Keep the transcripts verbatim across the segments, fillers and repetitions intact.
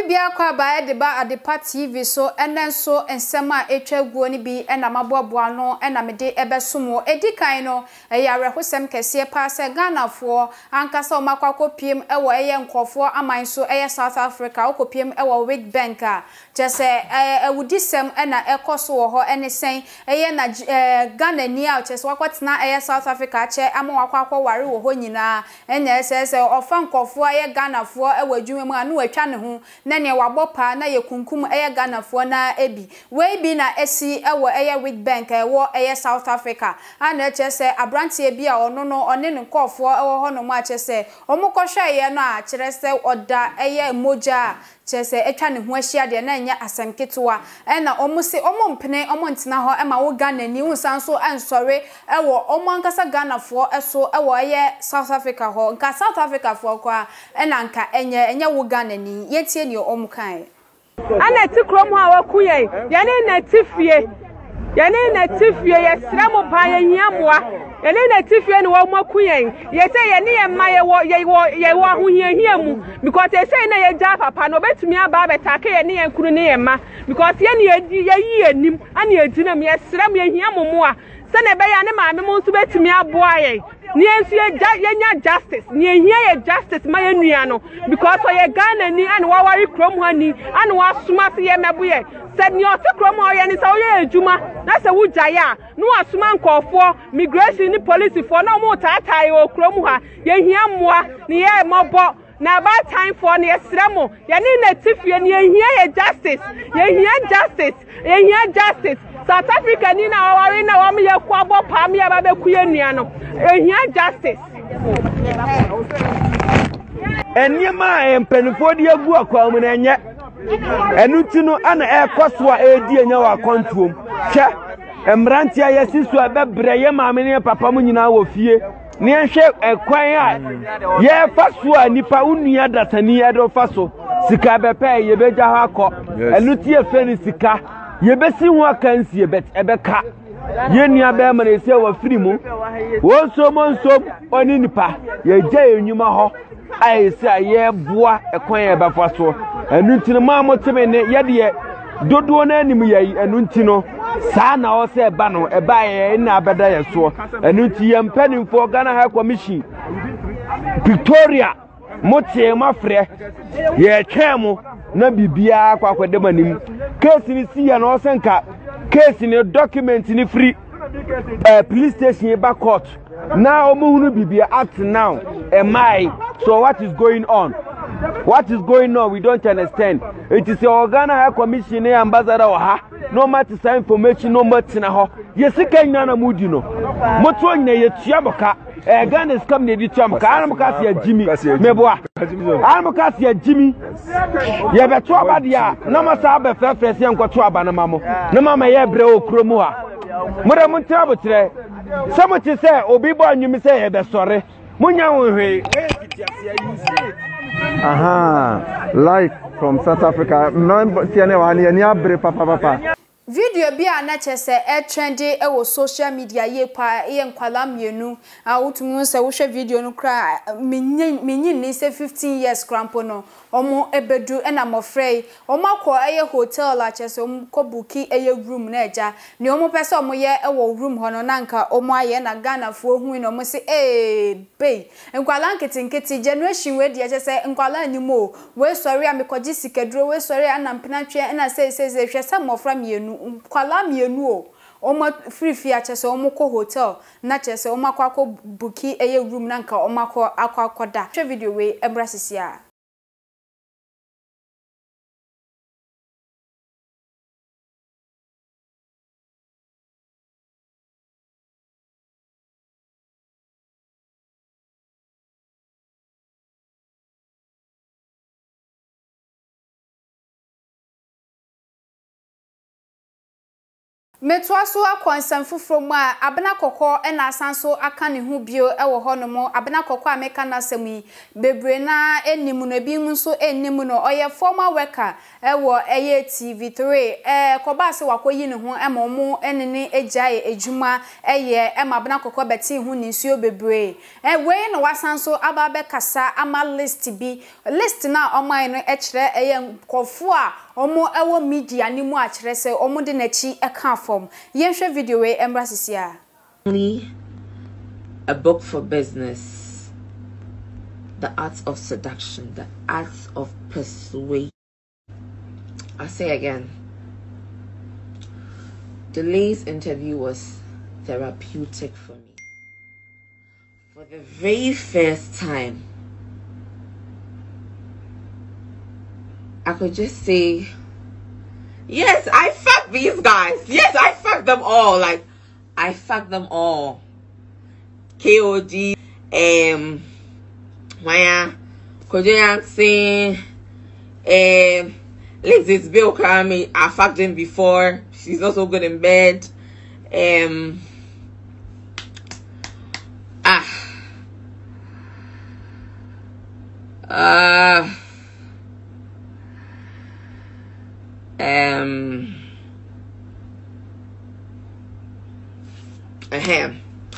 bibia kwa ba de ba Adepa T V so enen so ensema etwa guo ni bi ena maboaboa no ena mede ebesomo edikan no eyare hosem kese pa se Ghanafo ankasa omakwakopiem ewo eye nkofo aman so eye South Africa okopiem ewo Wig Bank a chese ewudisem ena ekoso wo ho ene sen eye na Ghana ni a chese wakwatena eye South Africa che ama wakwakwo ware wo ho nyina enya sese ofa nkofo eye Ghanafo ewo adwuma mu anu atwa ne ho na ne wabopa na ye kunkum eye Ghanafo na ebi we bi na esi ewo eye Wig Bank ewo eye South Africa ana chese abrantie bi a ono no one ne nkofo ewo ho no mu a chese omukohwe ye no a chirese oda eye moja chese etwa ne ho ahia de na nya asemketewa ena omusi omompene omontena ho ema wo Ghana ni unsanso ensore ewo omankasa Ghanafo eso ewo eye South Africa ho nka South Africa fo kwa ena nka enye enye wo Ghana ni yetie ni omukan ana ti krom ha wakuye ye ne na tifie ye ne na tifie ye sremo ba ye hiamoa ye ne na tifie ni wo makuye ye say ye ne ye ma ye wo ye wo ye wo ahohia hiamu because they say na ye ja papa no betumi aba betake ye ne ye nkuru ne ye ma because ye ne ye yi anim ana ye ginam ye sremo ye hiamomo a se na be ya ne maame mo nso betumi aboa ye ni ensu ye nya justice ni ehia ye justice ma ye nua no because ye Ghana ni and wa wari krom ha ni and wa suma se ye mebo ye said ni oti krom ha ye ni sa ye adwuma na se wujaya no asuma nkofo migration ni police for na mo taatai o krom ha ye hia moa ni ye mobo na ba time for ni esremo ye ni na tifie ni ehia ye justice ye hia justice ye hia justice South Africa ni na wari na wa me ye kwabo pa me aba be kuye nua no ehia justice Enyema empenfo de agu akwa mu na enye enuti no ana ekoso a edi enya wa kontuom hwe emrantia yesisu abebre ye maame ne papa mu nyina wo fie ne ehwe ekwan a ye faso a nipa unua datani edo faso sika bepe ye beja ha akọ enuti efe ni sika ye besi ho akansi ebet ebeka ye nua be ma na ese wa firi mu wonso monso oni nipa ye gya enyuma ho aisi aye boa ekwan ye befa so enu ntino ma moteme ne ye de dodo na anim yayi enu ntino saa na o se ba no e ba ye na abeda ye so enu nti ye mpanimfo Ghana High Commission Victoria motie mafre ye twemo na bibia akwakwede manim case ni si ya na o senka case ni document ni free uh, police station back court now omuhunu bibia act now am I so what is going on what is going on we don't understand it is your Ghana High Commission ambassador ha no matter some information no matter na ho yesika nyana mudi no moto nyina ye tuaboka eh Ghana is come ne di tuaboka anam ka se Jimmy meboa anam ka se Jimmy ye beto abadia na masa aba frefre se nkoto aba na mamo na mama ye bre okromu ha mure mun trabotre samuti se obi bo anwumi se ye be sore munya wonhwe aha live from South Africa no tiene wa ni abre papa papa video bi a na chese e trendy e wo social media ye pa ye nkwala mienu a wotumu se wo hwe video no kra menyin menyin ni se fifteen years crampo no omo ebedu e na mofrey omo akọ eye hotel la chese omo ko buki eye room na eja ni omo pese omo ye e wo room ho no na nka omo aye na Ghanafo hu no omo se eh be nkwala nketi nketi generation we de chese nkwala animo we sorry amekoji sikedro we sorry anampena twe na se se se hwe se mofra mienu kwala mienu o omo free fee achese omo ko hotel na chese omo akwa buki eye room na nka omo akwa akwa koda hwe video we embrasisi a Metwaso akwansam fufuro mu a abena kokko e na asanso aka ne hu bio e wo ho no mo abena kokko a meka na asem yi bebre na enimu no bi mu so enimu no oye former worker e wo eye T V three e koba se wakoyi ne ho e mo mo enene ejae ejuma eye e ma abena kokko beti hu ni nsuo bebre e we na wasanso aba be kasa ama list bi list na oman no e kire eye nkofo a omo ewo media ni mu a kire se omo de na chi e ka form yenhwe video we embrasisia. Only a book for business, the art of seduction, the art of persuasion. I'll say again, Delay's interview was therapeutic for me. For the very first time, I could just say, yes, I fucked these guys. Yes, I fucked them all. Like, I fucked them all. K O D, um, Maya, Kojoyan Singh, um, Lexis Bill Karami. I fucked him before. She's also good in bed. Um, ah, uh, um, ahem.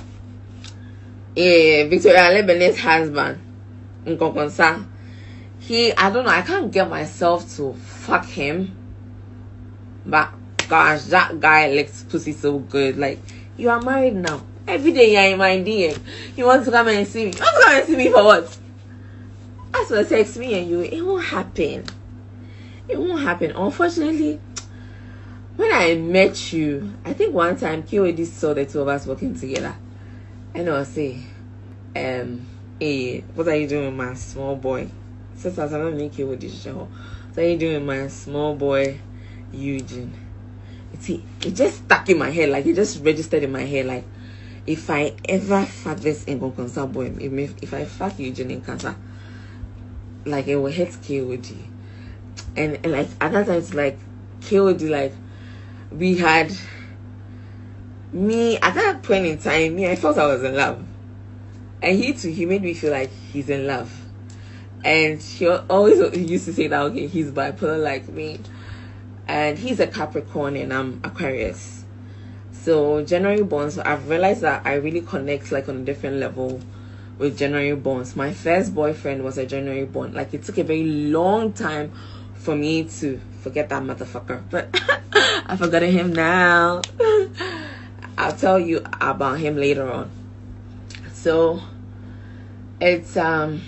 Yeah, Victoria Lebanese husband, Nkonkonsa. He, I don't know, I can't get myself to fuck him. But gosh, that guy likes pussy so good. Like, you are married now. Every day you're in my D M. You want to come and see me. You want to come and see me for what? As for text me and you, it won't happen. It won't happen. Unfortunately, when I met you, I think one time K O D saw the two of us working together. And I'll say, um, hey, what are you doing with my small boy? Since I don't make you with this show. What are you doing with my small boy, Eugene? See, it just stuck in my head, like it just registered in my head, like if I ever fuck this Nkonkonsa boy, if, if I fuck Eugene in Kasa, like it will hit K O D. And, and like at that time, it's like K O D, like we had me at that point in time, me, I felt I was in love. And he too, he made me feel like he's in love. And he always used to say that, okay, he's bipolar like me. And he's a Capricorn and I'm Aquarius. So January born, so I've realized that I really connect like on a different level with January borns. My first boyfriend was a January born. Like it took a very long time for me to forget that motherfucker. But I've forgotten him now. I'll tell you about him later on. So it's um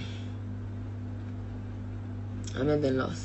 I'm at the loss.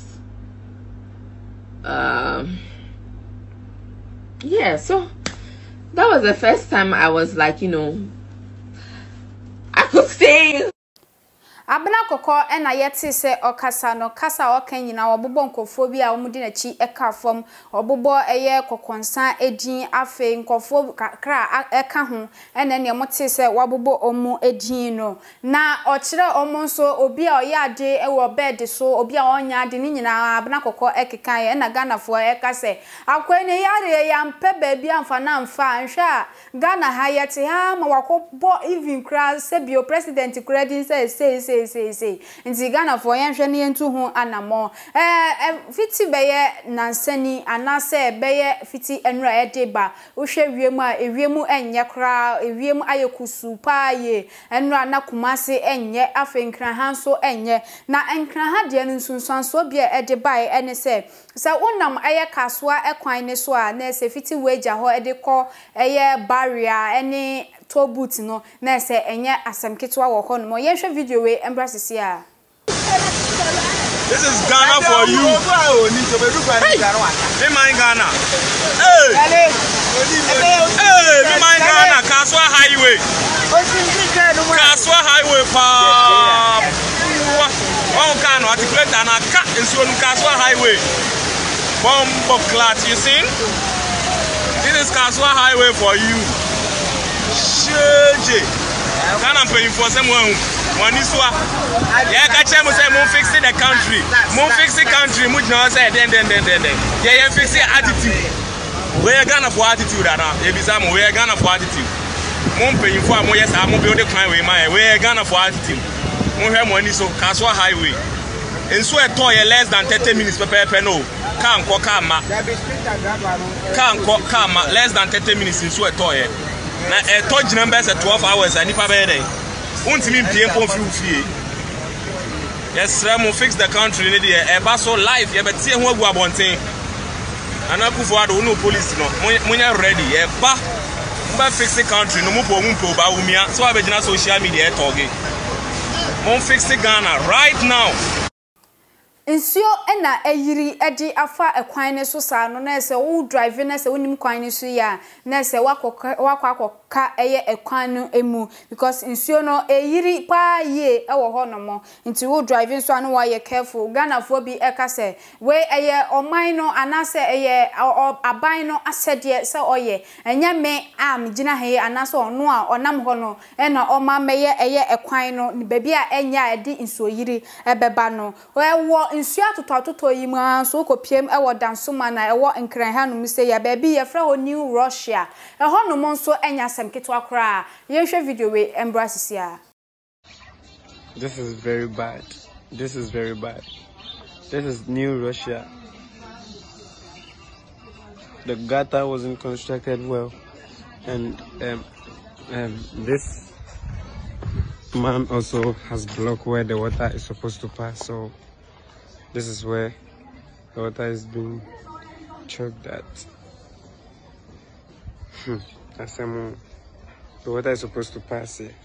Um yeah, so that was the first time I was like, you know, I could say Abena kokko e na yeti se okasa no kasa okan nyina obobo nkofo bi a omudi na chi eka fom obobo eye kokonsan edin afe nkofo kra eka ho e na ne mote se wabobo omu edin no na okire omu nso obi a oya ade e wo bed so obi a onya ade ni nyina abena kokko ekekan e na Ghana fo eka se akwene yare ya mpe ba bi amfa na amfa nhwa Ghana ha yeti ha ma wakobo even kra se bio president credit say say say say say nti Ghana for yenhwe ne yentu ho anamo eh fiti beye nansani anase beye fiti enra edeba wohwe wiemu a ewiemu enye kra ewiemu ayekusu paaye enra na kumase enye afenkran hanso enye na enkran ha de nsunsanso bia edeba ene se sa wonam aye kasoa ekwan ne so a na se fiti weja ho edekọ eye barrier ene to boot no na se enye asem ketwa wo ho no mo yenhwe video we embrasisi a. This is Ghana for you. Hey, me mind Ghana. Hey, hey, me mind Ghana. Kaswa Highway. Kaswa Highway pa. One can articulate and a cat in Suon Kaswa Highway. Bomb clat, you see? This is Kaswa Highway for you. Shege. Ghana paying for someone. Moniswa. Yeah, catch them say mo fix the country. Mo fix the country. Mo no say then then then then. Yeah, yeah fix the attitude. Where Ghana for attitude, and Ebisam, where Ghana for attitude. Mon paying for more, yes, I'm building a client with my where Ghana for attitude. Mon have money so Kaswa Highway. And so a toy less than thirty minutes per penno. Can't call Kama. Can't call Kama less than thirty minutes in so a toy. Now a touch numbers at twelve hours and if I bear day. Won't mean P M for fee. Yes, I'm fix the country in the air. So life, yeah, but see what we are wanting. And I could forward no police no. When you're ready, yeah, but but fix the country, no more for ba umia. So I be na social media talking. Mon fix the Ghana right now. Nsio ena eyiri edi afa ekwan ne so sa no na se wo drive na se wonim kwan ne so ya na se wakọ wakọ ka eye ekwan no emu because nsio no eyiri pa ye ewo ho no mo nti wo drive so anu wa ye careful Ghana fo bi eka se we eye oman no anase eye aban no asede se oye enya me am gina he anase ono a onam ho no ena oma meye eye ekwan no ni baby a enya edi nsuo yiri ebeba no we wo nsuo atoto atoto yi ma so kopiem e wo dansoma na e wo nkran ha no mse ya baby ye fra ho New Russia e ho no mo so enya sem ketwa kra ye hwe video we embrace ya. This is very bad. This is very bad. This is New Russia. The gutter wasn't constructed well, and um, um, this man also has blocked where the water is supposed to pass. So this is where the water is being choked at. Hmm. That's um, the water is supposed to pass here.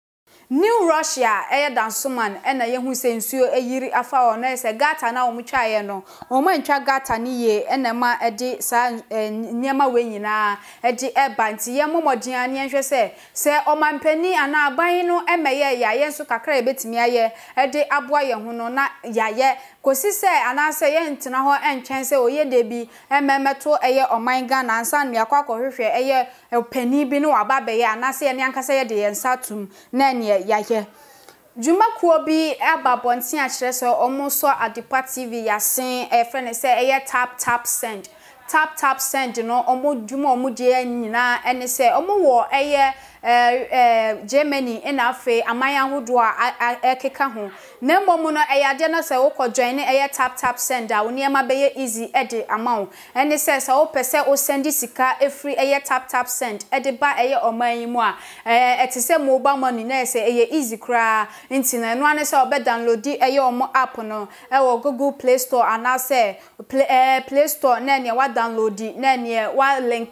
New Russia eye dansoman ena ye hu se nsuo eyiri afa o na se gata na o mutwa ye no o ma ntwa gata ni ye ena ma ede sa nyema we nyina ede eba nti ye momodin ane nhwe se se o mampani ana aban no emeye ya ye nso kakra ebetimi aye ede aboa ye hu no na ya ye kosi se ana se ye ntina ho entwen se oye debi ememeto eye oman Ghana ansa no yakwa kohwehwe eye pani bi no waba be ye ana se ye ne ankasa ye de ye nsatum na ne yaye Juma kuo bi aba bontin a kire so omo so Adepa T V yasen e friend say eye tap tap send tap tap send no omo dwuma omo de nyina ene say omo wo eye eh eh Germany ina afi aman ahodo a ekeka ho na mmom no eyade na se wo join eye tap tap send a woni ema be easy ede amount ene say se wo pese o send sika efri eye tap tap send ede ba eye oman mu a eh etise mobile money na se eye easy kra nti na no ane se wo be download eye omo app no e wo Google Play Store ana se Play Store na ne wa download na ne wa link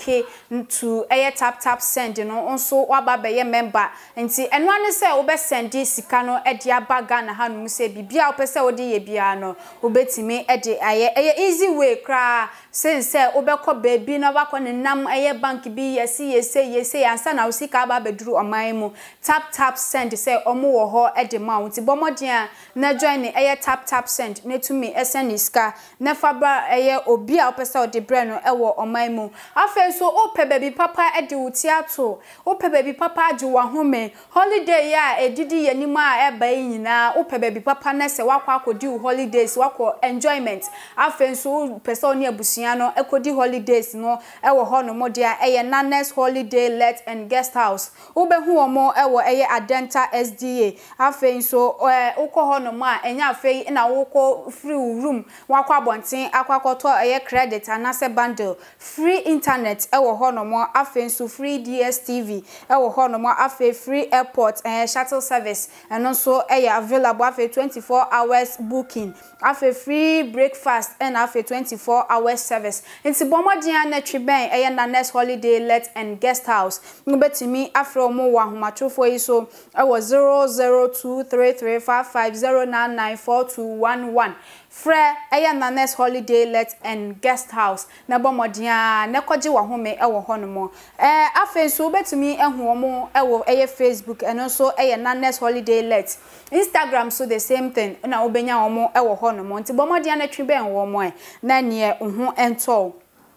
to eye tap tap send no onso aba be ye member nti eno ane se wo be send sika no e dia baga na ha no se bibia wo pese wo de ye bia no wo betimi e de aye eye easy way kra since wo be ko baby no ba ko ne nam eye bank bi yesi yesi yesi ansa na wo sika aba beduru oman mu tap tap send se omo wo ho e de ma nti bomodin na join ne eye tap tap send na tumi e send iska na fabra eye obi a wo pese wo de bre no e wo oman mu afen so o pe baby papa e de wuti ato o pe baby papa aju wa home holiday ya edidi yanima e ba nyina o pe baby papa na se wakwa akodi holidays wakọ enjoyment afen so person ne abusia no ekodi holidays no e wo ho no modia eye nanes holiday let and guest house wo be hu omo e wo eye Adenta S D A afen so ukọ ho no ma enya afen na wukọ free room wakọ abonten akwakoto eye credit anase bundle free internet e wo ho no mo afen so free D S T V e wo ho no mo afen free airport and shuttle service and also eye available afen twenty-four hours booking afen free breakfast and afen twenty-four hours service nti bomodin na twiben eye na next holiday let and guest house ngobetimi afro mo wa homatofo yi so e wo zero zero two three three five five zero nine nine four two one one Fre eye na next holiday let and guest house na bomodin na koje wa home e wo hono mo eh afen so betimi ehu omo e wo eye Facebook and also eye na next holiday let Instagram so the same thing na obenya omo e wo hono mo nti bomodin na twiben wo mo e na ne ohu ento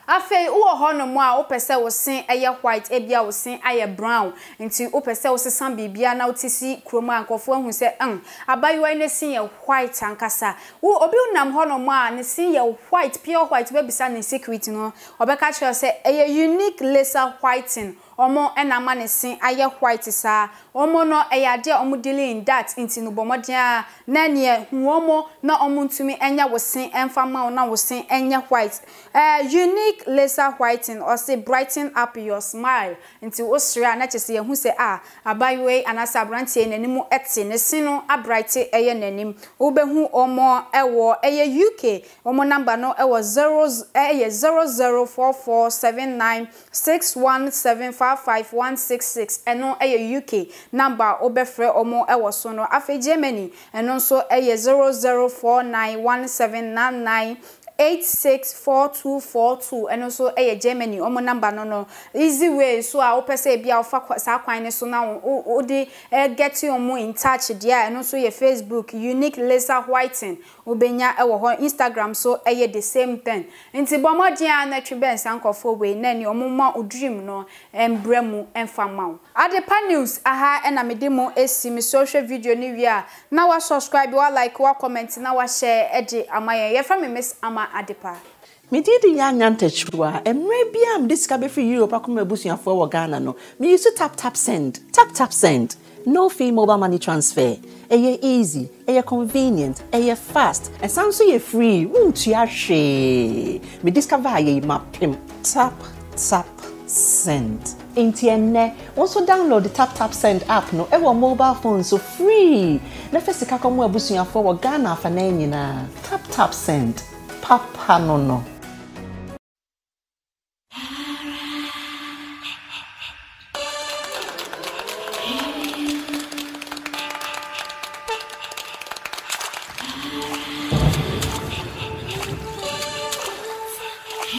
afei wo ho no mo a wo pese wo sen eye white ebia wo sen aye brown nti wo pese wo sesan bibia na utisi kroma ankofo hu se an abayiwa ne sen ye white ankasa wo obi unam ho no mo a ne sen ye white pure white be bisa ne secret no obeka kire se eye unique laser whitening omo enama ne sin aye white sa omo no eyade omo dealing that inti no bomodia na ne hu omo na omo ntumi enya wo sin emfa ma na wo sin enya white eh unique laser whitening or say brighten up your smile inti osira na chese ye hu se ah abayiwe anasa brantie nanimu ete ne sin no abrighte eye nanim wo be hu omo ewo eye U K omo number no ewo zero eye zero zero four four seven nine six one seven five five one six six eno eye U K number obefre omo ewo so no afi Germany eno so eye zero zero four nine one seven nine nine eight six four two four two and also eye Germany omo number no no easy way so a opese bia ofa sa kwan ne so na o de get you mo in touch there and also your Facebook unique laser whitening obenya ewo ho Instagram so eye the same thing nti bomodin na tweben sankofo we na ni omo ma odream no embremu emfama Adepa news aha ena medemo esi mi social video ni wi a na wa subscribe wa like wa comment na wa share edi amaye ye from Miss Ama Adepa me didi ya nyanta chwa emre bia am disika be free Europe akoma abusuafo wo Ghana no me use tap tap send tap tap send no fee mobile money transfer eye easy eye convenient eye fast and sounds so ye free won't ya hwe me discover ye mapim tap tap send Intienne also download the tap tap send app no ever mobile phone so free na fesika komo abusuafo wo Ghana afa na nyina tap tap send papa no no